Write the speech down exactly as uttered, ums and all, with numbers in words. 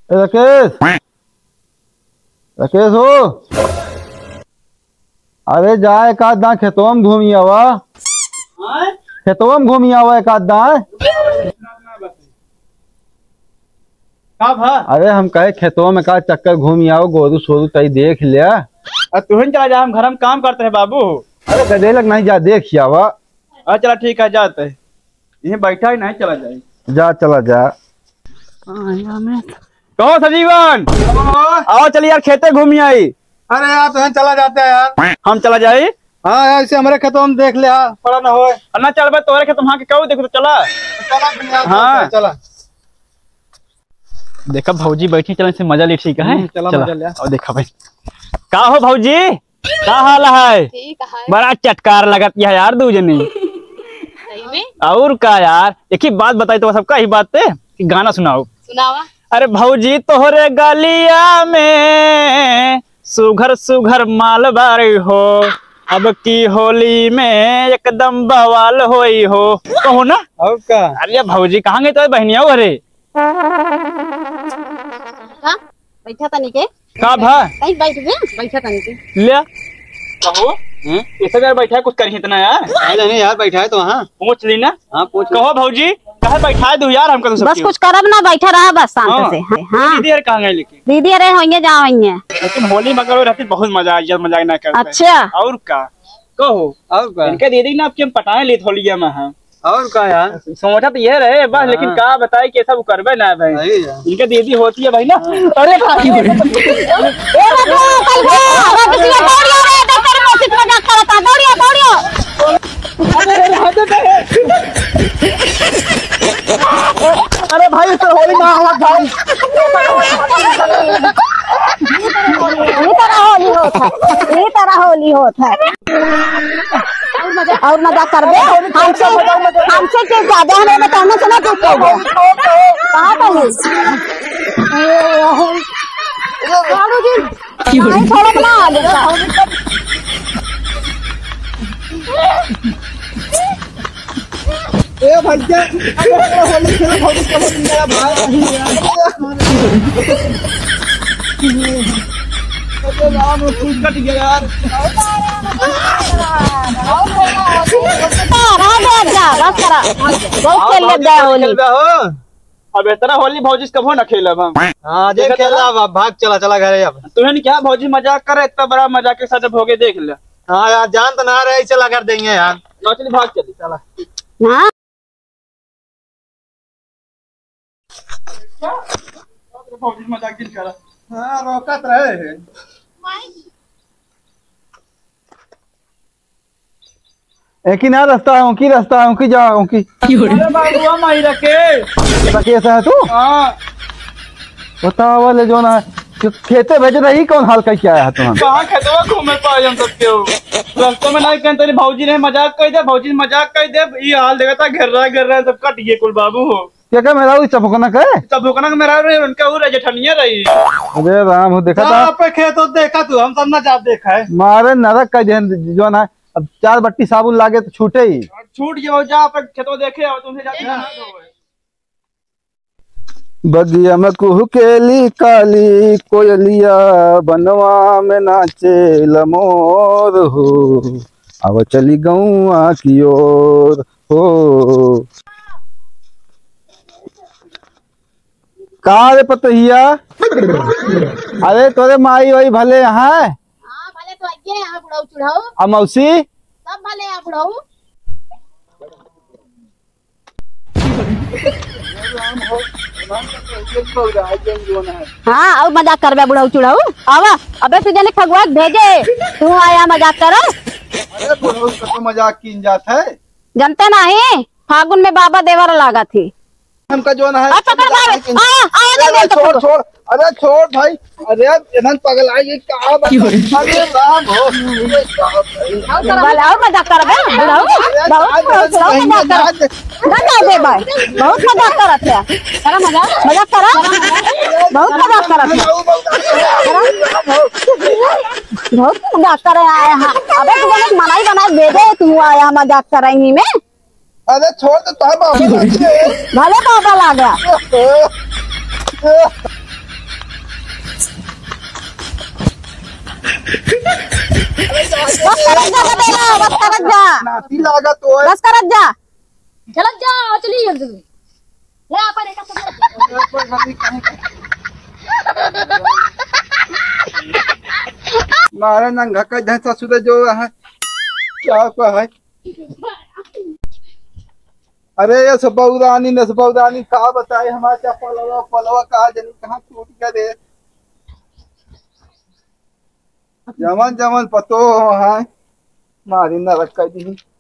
राकेश, राकेश हो। अरे जा एक आध दाँ खेतों में घूमी आवा। खेतों में घूमी आवा एक आध दाँ। अरे हम कहे खेतों में का चक्कर घूमी आओ, गोरू सोरू तई देख लिया। तुहन चला जा, हम घर में काम करते हैं बाबू। अरे गधे लग नहीं जा, देख आवा। अरे चला ठीक है, जाते हैं। यहीं बैठा ही नहीं, चला जाए। जा चला जा। कहो सजीवन, आओ चलिए यार, खेते घूमी आई। अरे यार तुहन चला जाते हैं यार। हम चला जाए। हाँ यार, इसे हमारे खेतों में देख लिया, पड़ा ना हो ना। चल भाई तोरे खेत वहाँ के कहू, देखो तो चला। हाँ चला। देखा भौजी बैठी, चल इसे मजा ले। ठीक है, चला चला। मजा ले। और देखा भाई, का हो भौजी, का हाल है? ठीक है। बड़ा चटकार लगत है यार दू जनी। और का यार, एक ही बात बताई तो सबका ही बात है कि गाना सुनाओ। सुनावा। अरे भौजी तोहरे गलिया में सुघर सुघर मालबारी हो, अब की होली में एकदम बवाल होई हो। कहो ना। और का? अरे भौजी कहाँ गए तो बहनिया अरे बैठा तनी के का भा कहीं बैठ गए, बैठा तनी के ले कहो। ऐसा यार बैठा है, कुछ कर इतना यार। नहीं यार, बैठा है तो वहाँ पूछ ली ना। हाँ पूछ। कहो भौजी कहाँ बैठा है दू यार, हमको तो बस कुछ करब ना, बैठा रहा बस शांत से। हाँ दीदी यार कहाँ गए लेकिन? दीदी अरे होंगे जा होंगे, लेकिन होली मगर रहती बहुत मजा आई, मजाक ना करते। अच्छा और का कहो। और का? इनके दीदी ना आपके हम पटाए ली होलिया में। हाँ और का यार, सोचा तो ये रहे बस, लेकिन का बताए कैसा वो करबे ना भाई। इनके दीदी होती है भाई ना। अरे अरे भाई तो होली ना हुआ भाई। ये तरह होली होता है, ये तरह होली होता है। और मजा कर दे हमसे, हमसे के ज्यादा हमें बताना सुना तू कह दे कहाँ पर है थोड़ा बना ए भैया होली खेलो, होली खेलो मेरा भाई। राम फूल कट गया यार। अब इतना होली भौजी कभो न खेलब हम। हाँ देख खेला, अब भाग चला चला घर अब। तुहन क्या भौजी मजाक करे, इतना बड़ा मजाक के साथ भोगे देख ले। हाँ यार, जान तो ना रहे, चला कर देंगे यार। लो चली भाग चली चला। हाँ भौजी मजाक दिल करा। हाँ रोकत रहे। एक ही ना रास्ता है, उनकी रास्ता है, उनकी जा उनकी। अरे बाबूआ माई रखे कैसा है तू? हाँ बताओ वाले जो ना खेते भेज रही, कौन हाल करके आया है तुम्हारा? कहाँ खेतवा घूमे पाए हम सब क्यों? रास्ते में नहीं कहते भौजी ने मजाक कर दे, भौजी ने मजाक कर दे, ये हाल देखा था घेर रहा घेर रहा सब कट गए कुल बाबू हो। क्या क्या मेरा वही चपकना का है? चपकना का मेरा रही, उनका वो जेठनिया रही। अरे राम हो, देखा था पे खेत देखा तू, हम सब ना जा देखा है। मारे नरक का जो ना, अब चार बट्टी साबुन लागे तो छूटे ही। छूट गया जा खेतों देखे और तुमसे जाके बगिया में कुहकेली काली कोयलिया, बनवा में नाचे लमोर हो, अब चली गौआ की ओर हो। कहा रे पतहिया? अरे तोरे माई वही भले यहाँ है। हाँ भले तो आइए यहाँ बुढ़ाऊ चुढ़ाऊ। अब मौसी सब भले यहाँ बुढ़ाऊ। हाँ और मजाक करबे बुढ़ाऊ चुढ़ाऊ। आवा अबे तुझे ने खगवात भेजे, तू आया मजाक कर। अरे बुढ़ऊ का मजाक की जात है, जानते नहीं फागुन में बाबा देवर लागा थी हमका जो ना है। आ, पकड़ भाई, आ, आ, अरे छोड़ छोड़, अरे छोड़ भाई। अरे इधर पगल आई कहा? अरे राम हो, और मजाक कर बे बुढ़ाऊ, बहुत मजाक कर ना दे भाई, बहुत मजाक करत है। करा मजाक, मजाक करा, बहुत मजाक करत है, बहुत मजाक करे आया। हाँ अबे तू मैंने मनाई बनाई भेजे, तू आया मजाक करेंगी में। अरे छोड़ तो भले बाबा ला गया। बस करत जा बेटा, बस करत जा, नाती लागत हो बस करत जा। चलत जा चली जल्दी ले आपण एका मारा नंगा का धसा सुधा जो है क्या क्या है। अरे ये सबौदानी न सबौदानी का बताए हमारा क्या पलवा पलवा कहा जनी कहाँ टूट गया रे। जमन जमन पतो है मारी न रखा दी।